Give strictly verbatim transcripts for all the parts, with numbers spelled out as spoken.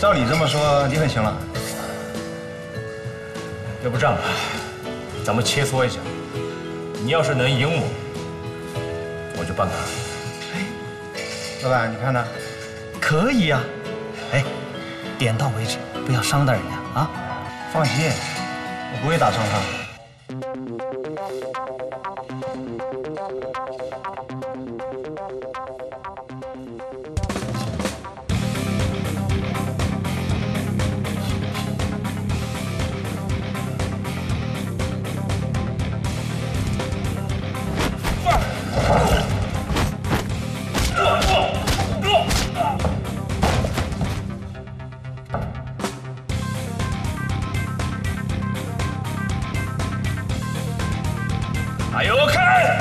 照你这么说，你很行了。 要不这样吧，咱们切磋一下。你要是能赢我，我就办卡。 哎，老板，你看呢？ 可以呀。哎，点到为止，不要伤到人家啊。 放心，我不会打伤他。 还有开！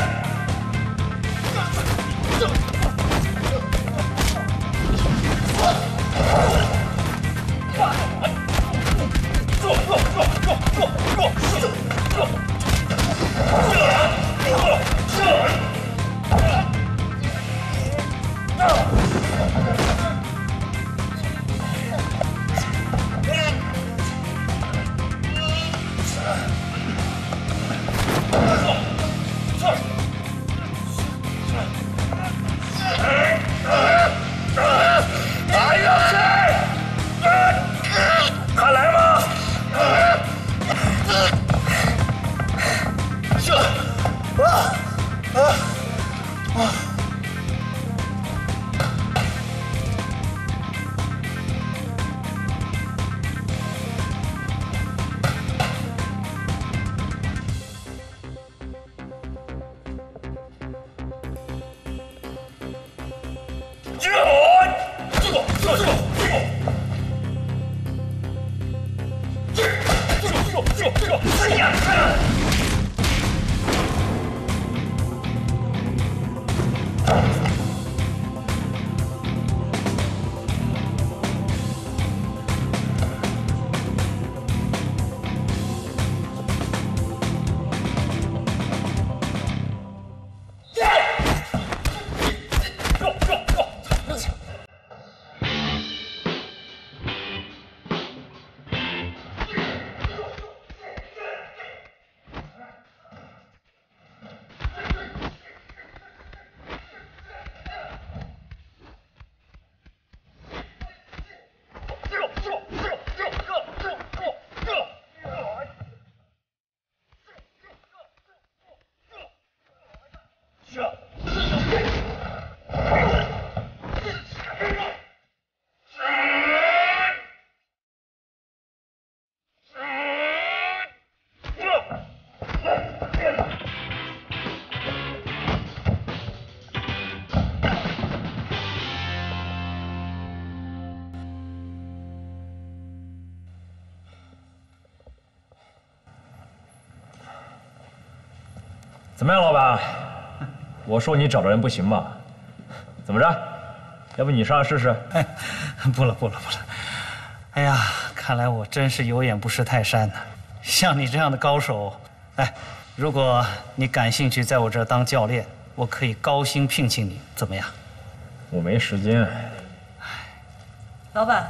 怎么样，老板？我说你找的人不行吧？怎么着？要不你上来试试？ 哎，不了不了不了。哎呀，看来我真是有眼不识泰山呐。像你这样的高手，哎，如果你感兴趣在我这儿当教练，我可以高薪聘请你，怎么样？ 我没时间。 老板，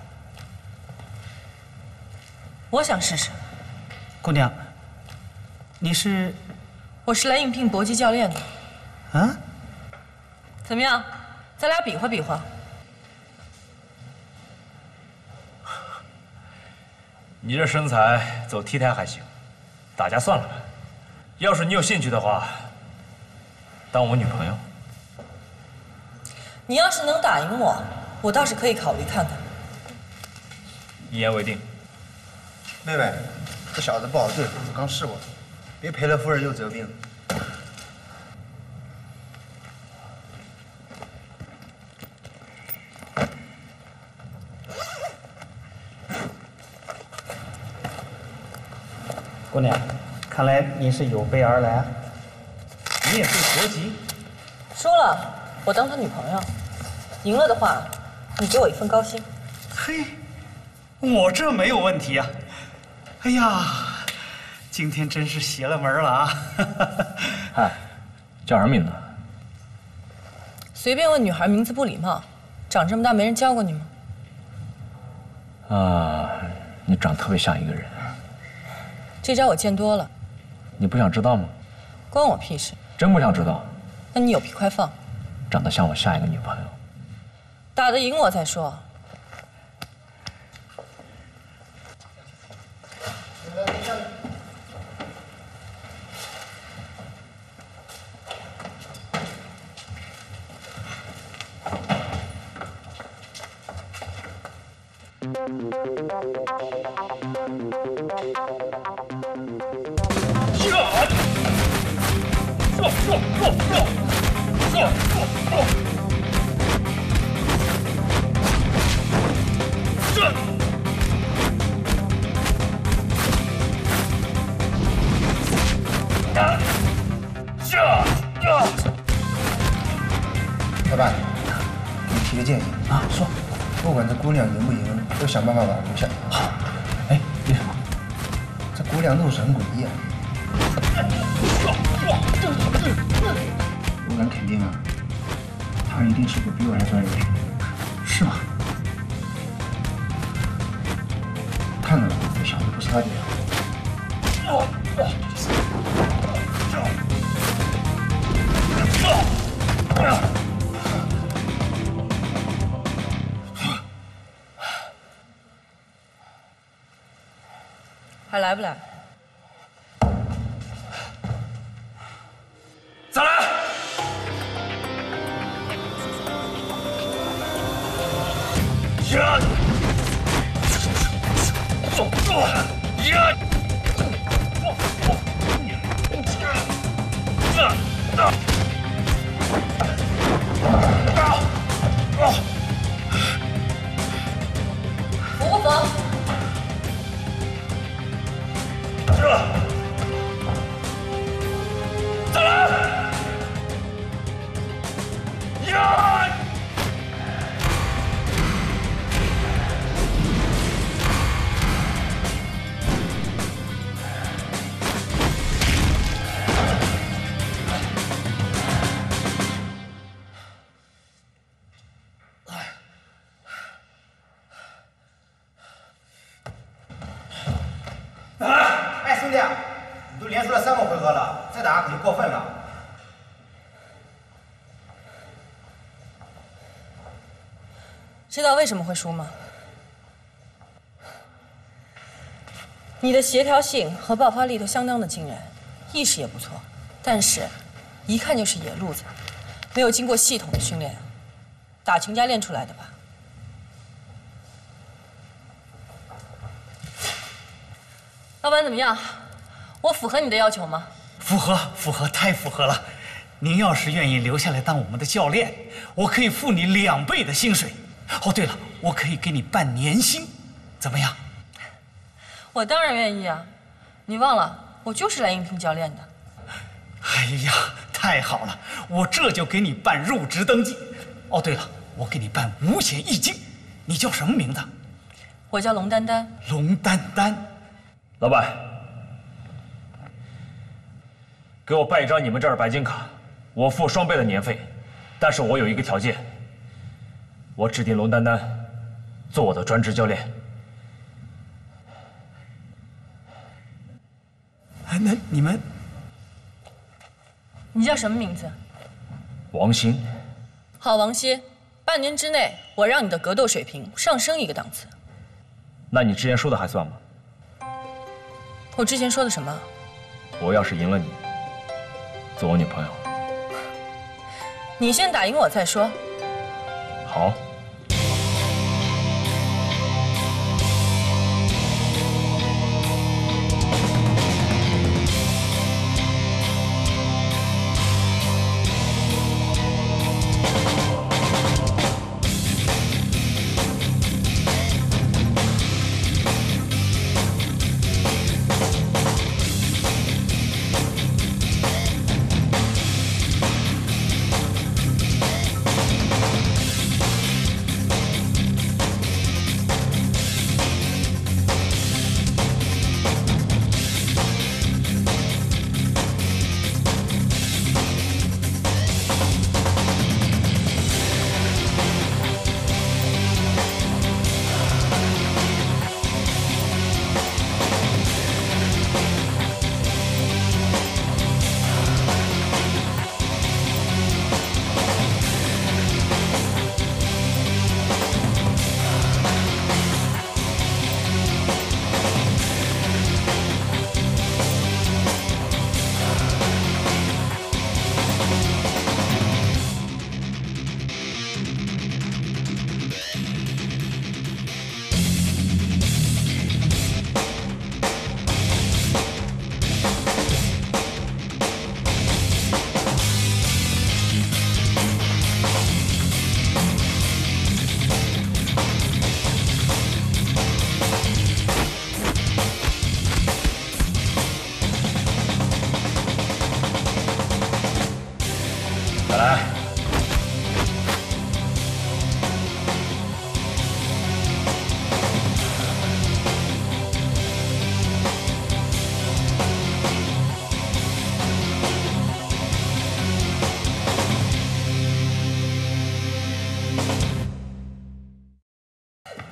我想试试。 姑娘，你是？ 我是来应聘搏击教练的， 啊？ 怎么样？咱俩比划比划。 你这身材走 T 台还行，打架算了吧。要是你有兴趣的话，当我女朋友。 你要是能打赢我，我倒是可以考虑看看。 一言为定。 妹妹，这小子不好对付，我刚试过。 别赔了夫人又折兵。 姑娘，看来你是有备而来啊。你也会搏击？ 输了，我当他女朋友；赢了的话，你给我一份高薪。 嘿，我这没有问题啊。哎呀。 今天真是邪了门了啊！ 嗨，叫什么名字？ 随便问女孩名字不礼貌，长这么大没人教过你吗？ 啊，你长特别像一个人。 这招我见多了。 你不想知道吗？ 关我屁事。 真不想知道？ 那你有屁快放。 长得像我下一个女朋友。 打得赢我再说。 老板，你提个建议啊，说， 不管这姑娘赢不赢，都想办法把她留下。 好。哎，为什么？ 这姑娘路数很诡异啊。我敢肯定啊，她一定是个比我还专业的人。 是吗？ 看到了，这小子不是他爹。 还来不来？ 再来！呀！走走！呀！ 服不服？ 再来！呀！ 哎，兄弟，你都连输了三个回合了，再打可就过分了。 知道为什么会输吗？你的协调性和爆发力都相当的惊人，意识也不错，但是，一看就是野路子，没有经过系统的训练，打群架练出来的吧？老板怎么样？我符合你的要求吗？ 符合，符合，太符合了。您要是愿意留下来当我们的教练，我可以付你两倍的薪水。哦，对了，我可以给你办年薪，怎么样？ 我当然愿意啊！你忘了，我就是来应聘教练的。 哎呀，太好了，我这就给你办入职登记。哦，对了，我给你办五险一金。你叫什么名字？ 我叫龙丹丹。 龙丹丹。 老板，给我办一张你们这儿的白金卡，我付双倍的年费，但是我有一个条件，我指定龙丹丹做我的专职教练。 哎，那你们， 你叫什么名字？ 王鑫。 好，王鑫，半年之内我让你的格斗水平上升一个档次。 那你之前说的还算吗？ 我之前说的什么？ 我要是赢了你，做我女朋友。 你先打赢我再说。 好。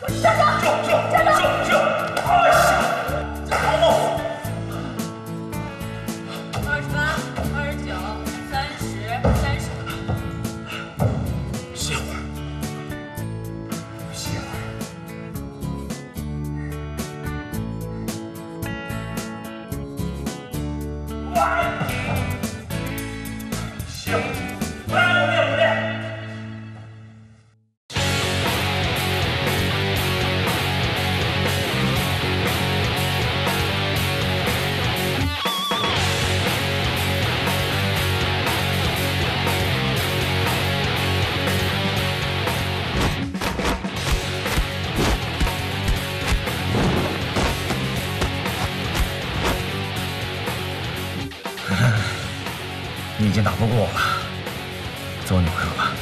站住！住住住住！哎呀！好嘛！ 二十八、二十九、三十、三十。 歇会儿，歇会儿。哇！歇会儿，不让我练不练？ 你已经打不过我了，走你回合吧。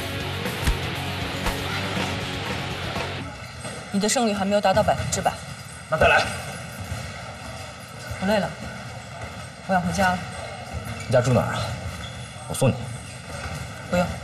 你的胜率还没有达到百分之百。 那再来。 我累了，我要回家了。 你家住哪儿啊？我送你。 不用。